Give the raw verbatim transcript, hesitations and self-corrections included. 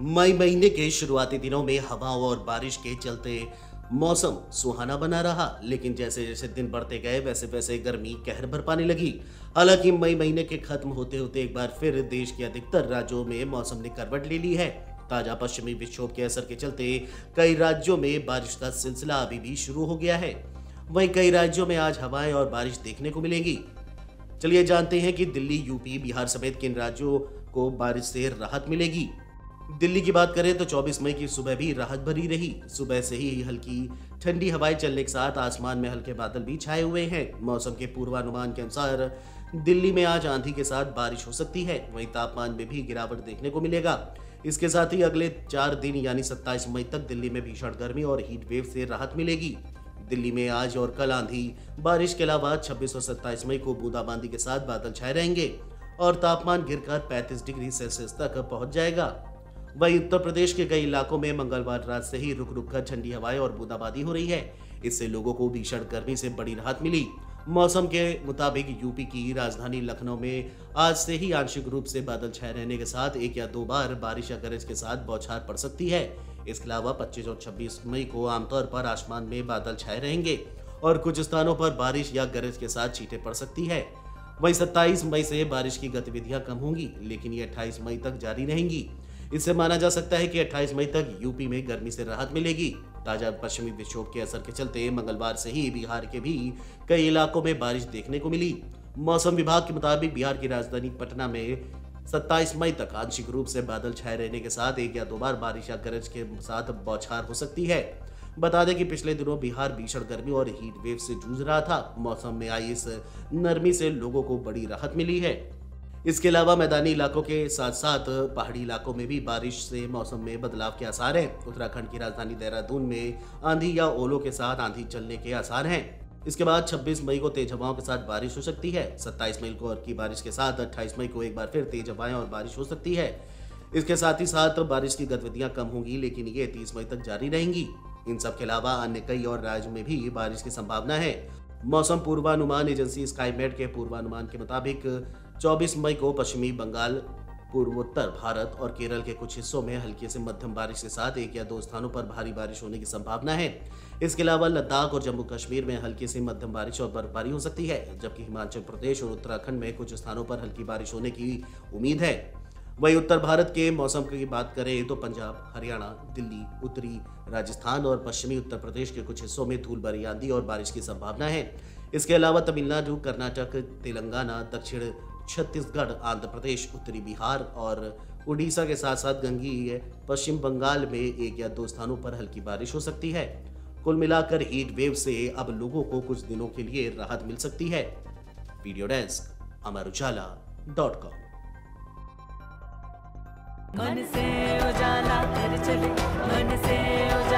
मई महीने के शुरुआती दिनों में हवाओं और बारिश के चलते मौसम सुहाना बना रहा, लेकिन जैसे जैसे दिन बढ़ते गए वैसे वैसे गर्मी कहर बरपाने लगी। हालांकि मई महीने के खत्म होते होते एक बार फिर देश के अधिकतर राज्यों में मौसम ने करवट ले ली है। ताजा पश्चिमी विक्षोभ के असर के चलते कई राज्यों में बारिश का सिलसिला अभी भी शुरू हो गया है। वहीं कई राज्यों में आज हवाएं और बारिश देखने को मिलेगी। चलिए जानते हैं कि दिल्ली, यूपी, बिहार समेत किन राज्यों को बारिश से राहत मिलेगी। दिल्ली की बात करें तो चौबीस मई की सुबह भी राहत भरी रही। सुबह से ही हल्की ठंडी हवाएं चलने के साथ आसमान में हल्के बादल भी छाए हुए हैं। मौसम के पूर्वानुमान के अनुसार दिल्ली में आज आंधी के साथ बारिश हो सकती है। वहीं तापमान में भी गिरावट देखने को मिलेगा। इसके साथ ही अगले चार दिन यानी सत्ताईस मई तक दिल्ली में भीषण गर्मी और हीट वेव से राहत मिलेगी। दिल्ली में आज और कल आंधी बारिश के अलावा छब्बीस और सत्ताईस मई को बूंदाबांदी के साथ बादल छाए रहेंगे और तापमान गिरकर पैंतीस डिग्री सेल्सियस तक पहुंच जाएगा। वहीं उत्तर प्रदेश के कई इलाकों में मंगलवार रात से ही रुक रुक कर ठंडी हवाएं और बूंदाबांदी हो रही है। इससे लोगों को भीषण गर्मी से बड़ी राहत मिली। मौसम के मुताबिक यूपी की राजधानी लखनऊ में आज से ही आंशिक रूप से बादल छाए रहने के साथ एक या दो बार बारिश या गरज के साथ बौछार पड़ सकती है। इसके अलावा पच्चीस और छब्बीस मई को आमतौर पर आसमान में बादल छाए रहेंगे और कुछ स्थानों पर बारिश या गरज के साथ छींटें पड़ सकती है। वहीं सत्ताईस मई से बारिश की गतिविधियां कम होंगी, लेकिन ये अट्ठाईस मई तक जारी रहेंगी। इससे माना जा सकता है कि अट्ठाईस मई तक यूपी में गर्मी से राहत मिलेगी। ताजा पश्चिमी विक्षोभ के असर के चलते मंगलवार से ही बिहार के भी कई इलाकों में बारिश देखने को मिली। मौसम विभाग के मुताबिक बिहार की राजधानी पटना में सत्ताईस मई तक आंशिक रूप से बादल छाए रहने के साथ एक या दो बार बारिश या गरज के साथ बौछार हो सकती है। बता दें कि पिछले दिनों बिहार भीषण गर्मी और हीट वेव से जूझ रहा था। मौसम में आई इस नरमी से लोगों को बड़ी राहत मिली है। इसके अलावा मैदानी इलाकों के साथ साथ पहाड़ी इलाकों में भी बारिश से मौसम में बदलाव के आसार हैं। उत्तराखंड की राजधानी देहरादून में आंधी या ओलों के साथ आंधी चलने के आसार हैं। इसके बाद छब्बीस मई को तेज हवाओं के साथ बारिश हो सकती है। सत्ताईस मई को की बारिश के साथ अट्ठाईस मई को एक बार फिर तेज हवाएं और बारिश हो सकती है। इसके साथ ही साथ बारिश की गतिविधियां कम होंगी, लेकिन ये तीस मई तक जारी रहेंगी। इन सब के अलावा अन्य कई और राज्यों में भी बारिश की संभावना है। मौसम पूर्वानुमान एजेंसी स्काईमेट के पूर्वानुमान के मुताबिक चौबीस मई को पश्चिमी बंगाल, पूर्वोत्तर भारत और केरल के कुछ हिस्सों में हल्की से मध्यम बारिश के साथ एक या दो स्थानों पर भारी बारिश होने की संभावना है। इसके अलावा लद्दाख और जम्मू कश्मीर में हल्की से मध्यम बारिश और बर्फबारी हो सकती है, जबकि हिमाचल प्रदेश और उत्तराखंड में कुछ स्थानों पर हल्की बारिश होने की उम्मीद है। वहीं उत्तर भारत के मौसम की बात करें तो पंजाब, हरियाणा, दिल्ली, उत्तरी राजस्थान और पश्चिमी उत्तर प्रदेश के कुछ हिस्सों में धूल भरी आंधी और बारिश की संभावना है। इसके अलावा तमिलनाडु, कर्नाटक, तेलंगाना, दक्षिण छत्तीसगढ़, आंध्र प्रदेश, उत्तरी बिहार और उड़ीसा के साथ साथ गंगीय पश्चिम बंगाल में एक या दो स्थानों पर हल्की बारिश हो सकती है। कुल मिलाकर हीट वेव से अब लोगों को कुछ दिनों के लिए राहत मिल सकती है। Video desk Amar Ujala dot com. मन से उजाला कर चले, मन से उजाला